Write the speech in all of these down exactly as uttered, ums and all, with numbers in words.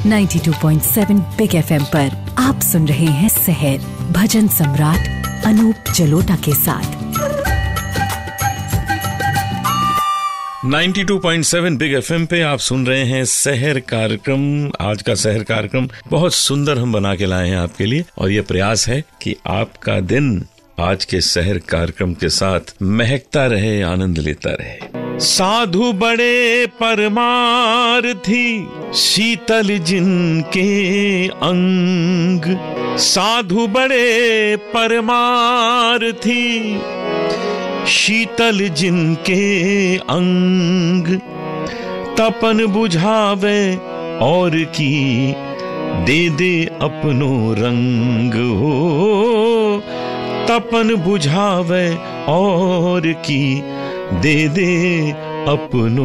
बानवे पॉइंट सात big FM पर आप सुन रहे हैं सहर भजन सम्राट अनूप जलोटा के साथ। बानवे पॉइंट सात बिग एफएम पे आप सुन रहे हैं सहर कार्यक्रम। आज का सहर कार्यक्रम बहुत सुंदर हम बना के लाए हैं आपके लिए, और ये प्रयास है कि आपका दिन आज के सहर कार्यक्रम के साथ महकता रहे, आनंद लेता रहे। साधु बड़े परमार्थी शीतल जिनके अंग, साधु बड़े परमार्थी शीतल जिनके अंग, तपन बुझावे और की दे दे अपनो रंग हो, तपन बुझावे और की दे दे अपनो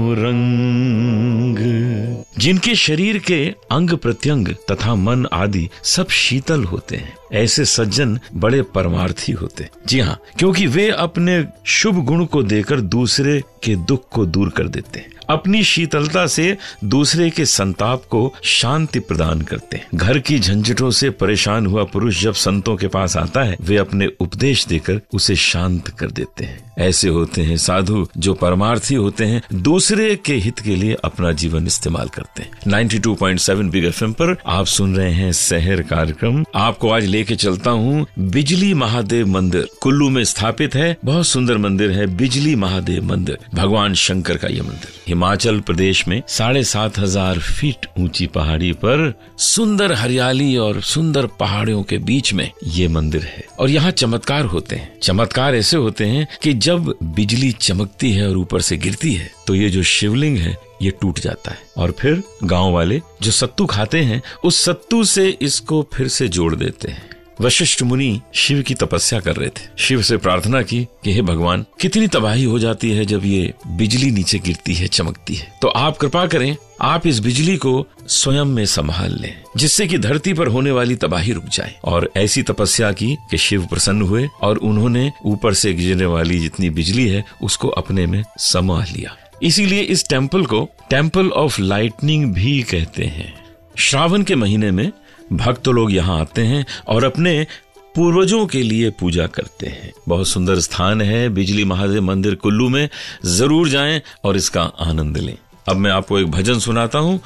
रंग। जिनके शरीर के अंग प्रत्यंग तथा मन आदि सब शीतल होते हैं, ऐसे सज्जन बड़े परमार्थी होते। जी हाँ, क्योंकि वे अपने शुभ गुण को देकर दूसरे के दुख को दूर कर देते हैं, अपनी शीतलता से दूसरे के संताप को शांति प्रदान करते हैं। घर की झंझटों से परेशान हुआ पुरुष जब संतों के पास आता है, वे अपने उपदेश देकर उसे शांत कर देते हैं। ऐसे होते हैं साधु जो परमार्थी होते हैं, दूसरे के हित के लिए अपना जीवन इस्तेमाल करते हैं। बानवे पॉइंट सात बिग एफएम पर आप सुन रहे हैं सहर कार्यक्रम। आपको आज लेके चलता हूँ बिजली महादेव मंदिर, कुल्लू में स्थापित है। बहुत सुंदर मंदिर है बिजली महादेव मंदिर, भगवान शंकर का यह मंदिर हिमाचल प्रदेश में साढ़े सात हजार फीट ऊंची पहाड़ी पर सुंदर हरियाली और सुंदर पहाड़ियों के बीच में ये मंदिर है। और यहाँ चमत्कार होते हैं। चमत्कार ऐसे होते हैं कि जब बिजली चमकती है और ऊपर से गिरती है तो ये जो शिवलिंग है ये टूट जाता है, और फिर गांव वाले जो सत्तू खाते हैं उस सत्तू से इसको फिर से जोड़ देते हैं। वशिष्ठ मुनि शिव की तपस्या कर रहे थे, शिव से प्रार्थना की कि हे भगवान, कितनी तबाही हो जाती है जब ये बिजली नीचे गिरती है, चमकती है, तो आप कृपा करें, आप इस बिजली को स्वयं में संभाल लें जिससे कि धरती पर होने वाली तबाही रुक जाए। और ऐसी तपस्या की कि शिव प्रसन्न हुए और उन्होंने ऊपर से गिरने वाली जितनी बिजली है उसको अपने में समा लिया। इसीलिए इस टेम्पल को टेम्पल ऑफ लाइटनिंग भी कहते हैं। श्रावण के महीने में भक्त लोग यहाँ आते हैं और अपने पूर्वजों के लिए पूजा करते हैं। बहुत सुंदर स्थान है बिजली महादेव मंदिर कुल्लू में, जरूर जाएं और इसका आनंद लें। अब मैं आपको एक भजन सुनाता हूँ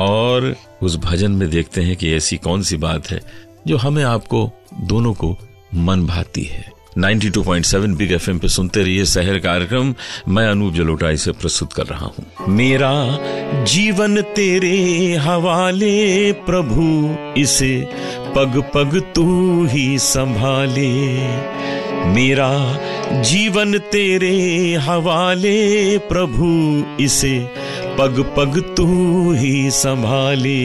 और उस भजन में देखते हैं कि ऐसी कौन सी बात है जो हमें आपको दोनों को मन भाती है। बानवे पॉइंट सात बिग एफएम पे सुनते रहिए सहर कार्यक्रम। मैं अनूप जलोटा इसे प्रस्तुत कर रहा हूँ। मेरा जीवन तेरे हवाले प्रभु, इसे पग पग तू ही संभाले। मेरा जीवन तेरे हवाले प्रभु, इसे पग पग तू ही संभाले।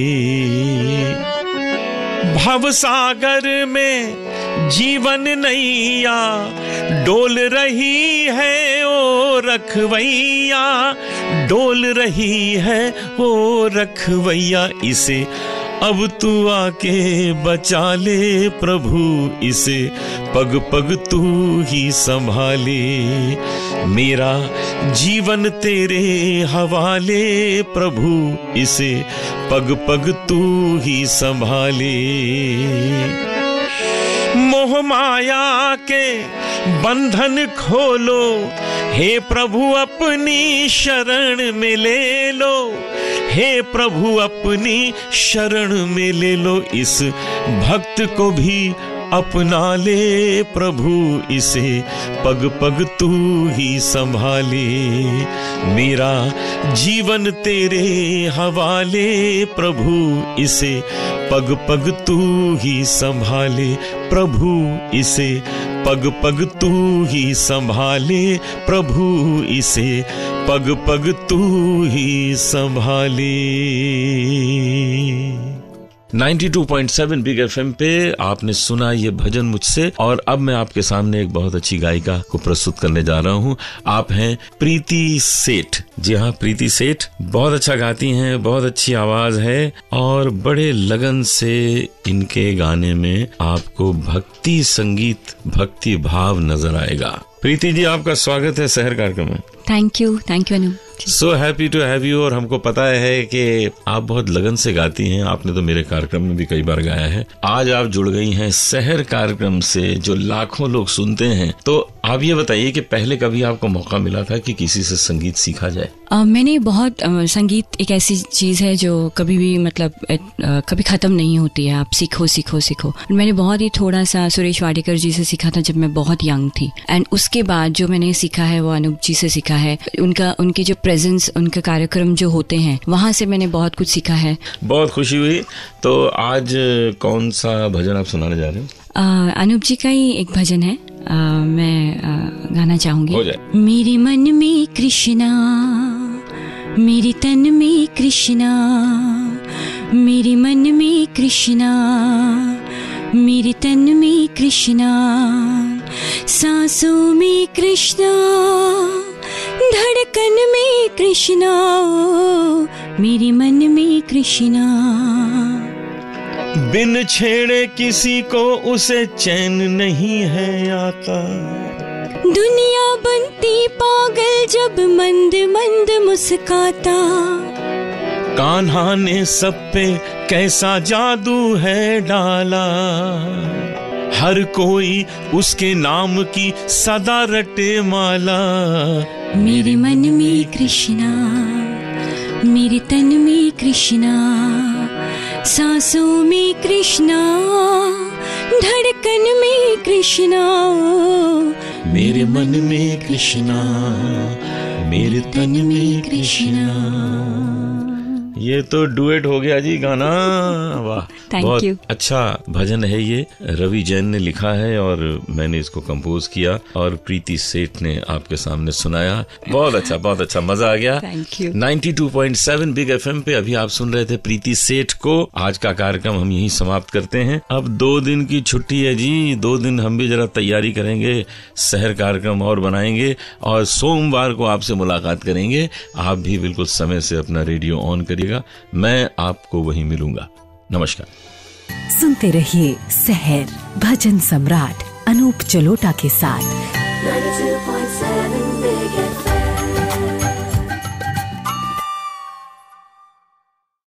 भव सागर में जीवन नैया डोल रही है ओ रखवैया, डोल रही है ओ रखवैया। इसे अब तू आके बचा ले प्रभु, इसे पग पग तू ही संभाले। मेरा जीवन तेरे हवाले प्रभु, इसे पग पग तू ही संभाले। मोह माया के बंधन खोलो, हे प्रभु अपनी शरण में ले लो, हे प्रभु अपनी शरण में ले लो। इस भक्त को भी अपना ले प्रभु, इसे पग पग तू ही संभाले। मेरा जीवन तेरे हवाले प्रभु, इसे पग पग तू ही संभाले। प्रभु इसे पग पग तू ही संभाले, प्रभु इसे पग पग तू ही संभाले। बानवे पॉइंट सात बिग एफएम पे आपने सुना ये भजन मुझसे, और अब मैं आपके सामने एक बहुत अच्छी गायिका को प्रस्तुत करने जा रहा हूँ। आप हैं प्रीति सेठ। जी हाँ, प्रीति सेठ बहुत अच्छा गाती हैं, बहुत अच्छी आवाज है और बड़े लगन से इनके गाने में आपको भक्ति संगीत, भक्ति भाव नजर आएगा। प्रीति जी, आपका स्वागत है सहर कार्यक्रम में। Thank you, thank you Anu. So happy to have you. और हमको पता है कि आप बहुत लगन से गाती हैं, आपने तो मेरे कार्यक्रम में भी कई बार गाया है। आज आप जुड़ गई हैं शहर कार्यक्रम से जो लाखों लोग सुनते हैं। तो आप ये बताइए कि पहले कभी आपको मौका मिला था कि किसी से संगीत सीखा जाए? uh, मैंने बहुत uh, संगीत एक ऐसी चीज़ है जो कभी भी मतलब uh, कभी ख़त्म नहीं होती है। आप सीखो सीखो सीखो। मैंने बहुत ही थोड़ा सा सुरेश वाडेकर जी से सीखा था जब मैं बहुत यंग थी, एंड उसके बाद जो मैंने सीखा है वो अनूप जी से सीखा है। उनका उनके जो प्रेजेंस, उनके कार्यक्रम जो होते हैं, वहाँ से मैंने बहुत कुछ सीखा है। बहुत खुशी हुई। तो आज कौन सा भजन आप सुनाने जा रहे हो? uh, अनूप जी का ही एक भजन है, Uh, मैं uh, गाना चाहूंगी। मेरे मन में कृष्णा, मेरे तन में कृष्णा, मेरे मन में कृष्णा, मेरे तन में कृष्णा, सांसों में कृष्णा, धड़कन में कृष्णा, मेरे मन में कृष्णा। बिन छेड़े किसी को उसे चैन नहीं है आता। दुनिया बनती पागल जब मंद मंद मुस्काता। कान्हा ने सब पे कैसा जादू है डाला। हर कोई उसके नाम की सदा रटे माला। मेरे मन में कृष्णा, मेरे तन में कृष्णा, सांसों में कृष्णा, धड़कन में कृष्णा, मेरे मन में कृष्णा, मेरे तन में कृष्णा। ये तो डुएट हो गया जी गाना। वाह, बहुत you. अच्छा भजन है ये। रवि जैन ने लिखा है और मैंने इसको कंपोज किया और प्रीति सेठ ने आपके सामने सुनाया। बहुत अच्छा, बहुत अच्छा, मजा आ गया। Thank you. बानवे पॉइंट सात बिग एफएम पे अभी आप सुन रहे थे प्रीति सेठ को। आज का कार्यक्रम हम यहीं समाप्त करते हैं। अब दो दिन की छुट्टी है जी, दो दिन हम भी जरा तैयारी करेंगे, शहर कार्यक्रम और बनाएंगे और सोमवार को आपसे मुलाकात करेंगे। आप भी बिल्कुल समय से अपना रेडियो ऑन करिएगा, मैं आपको वहीं मिलूंगा। नमस्कार। सुनते रहिए शहर भजन सम्राट अनूप जलोटा के साथ। ninety-two point seven